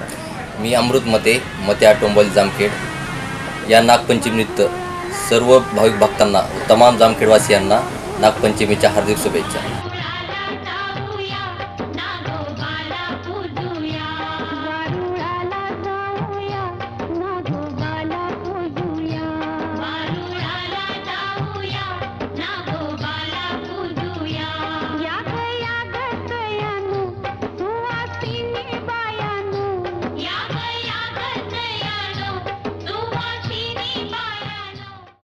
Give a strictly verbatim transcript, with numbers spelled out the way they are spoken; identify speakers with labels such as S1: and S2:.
S1: मी अमृत मते मते आटोंबल जामखेड या नागपंचमीनिमित्त सर्व भाविक भक्तांना तमाम जामखेडवासियांना नागपंचमीच्या हार्दिक शुभेच्छा।